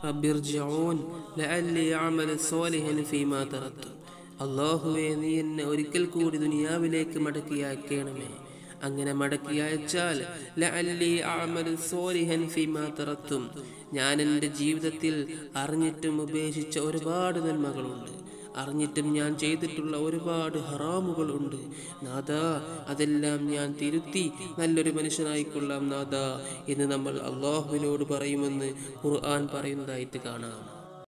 റബ്ബിർജിഊൻ ലഅല്ലി അഅമലു സ്വാലിഹൻ ഫീമാ തറക്തു. അല്ലാഹുവേ, നീ എന്നെ ഒരിക്കൽ കൂടി ദുനിയാവിലേക്ക് മടക്കി അയക്കണമേ. അങ്ങനെ മടക്കി അയച്ചാൽ ലഅല്ലി അഅമലു സ്വാലിഹൻ ഫീമാ തറക്തു, ഞാൻ എൻ്റെ ജീവിതത്തിൽ അറിഞ്ഞിട്ടും ഉപേക്ഷിച്ച ഒരുപാട് നന്മകളുണ്ട്, അറിഞ്ഞിട്ടും ഞാൻ ചെയ്തിട്ടുള്ള ഒരുപാട് ഹറാമുകൾ ഉണ്ട് നാഥാ, അതെല്ലാം ഞാൻ തിരുത്തി നല്ലൊരു മനുഷ്യനായിക്കൊള്ളാം നാഥാ എന്ന് നമ്മൾ അള്ളാഹുവിനോട് പറയുമെന്ന് ഖുർആൻ പറയുന്നതായിട്ട് കാണാം.